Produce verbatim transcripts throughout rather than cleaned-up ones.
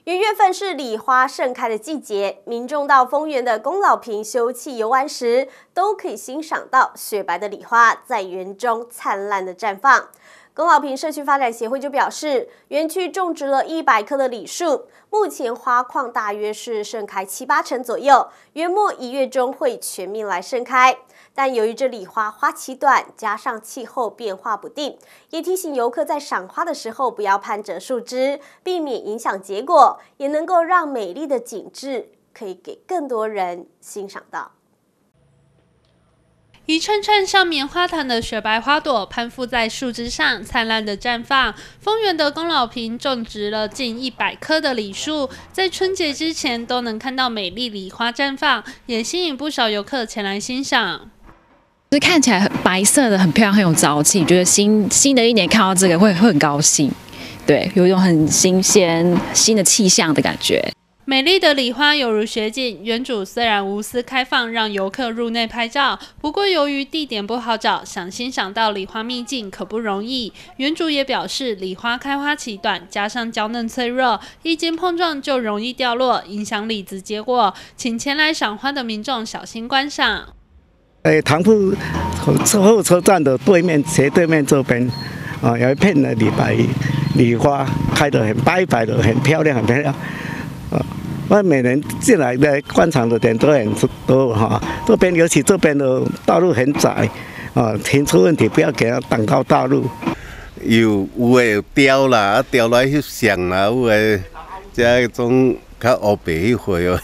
元月份是礼花盛开的季节，民众到丰原的宫老坪休憩游玩时，都可以欣赏到雪白的礼花在园中灿烂的绽放。宫老坪社区发展协会就表示，园区种植了一百棵的李树，目前花况大约是盛开七八成左右，约莫一月中会全面来盛开。但由于这礼花花期短，加上气候变化不定，也提醒游客在赏花的时候不要攀折树枝，避免影响结果，也能够让美丽的景致可以给更多人欣赏到。 一串串像棉花糖的雪白花朵攀附在树枝上，灿烂的绽放。丰原的宫老坪种植了近一百棵的李树，在春节之前都能看到美丽礼花绽放，也吸引不少游客前来欣赏。 就是看起来很白色的，很漂亮，很有朝气，觉得新新的一年看到这个会会很高兴，对，有一种很新鲜、新的气象的感觉。 美丽的礼花犹如雪景，园主虽然无私开放让游客入内拍照，不过由于地点不好找，想欣赏到礼花秘境可不容易。园主也表示，礼花开花期短，加上娇嫩脆弱，一经碰撞就容易掉落，影响李子结果，请前来赏花的民众小心观赏。 诶，塘埔后车站的对面斜对面这边，啊，有一片的李白礼花开得很白白的，很漂亮，很漂亮。啊，那每年进来的观赏的点都很多哈。这边尤其这边的道路很窄，啊，停车问题不要给它挡到道路。 有有诶掉啦，啊掉来翕相啦，有诶即迄种较黑白迄货哦。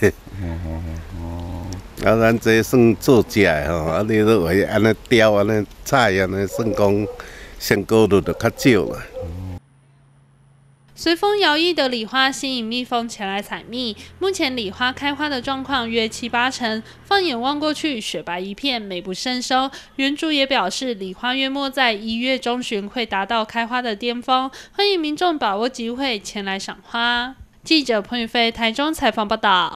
啊，咱这算做食诶吼，啊，你都为安尼雕安尼菜安尼，算讲成功率就较少啦。 随风摇曳的礼花吸引蜜蜂前来采蜜。目前礼花开花的状况约七八成，放眼望过去，雪白一片，美不胜收。园主也表示，礼花约莫在一月中旬会达到开花的巅峰，欢迎民众把握机会前来赏花。记者彭宇飞台中采访报道。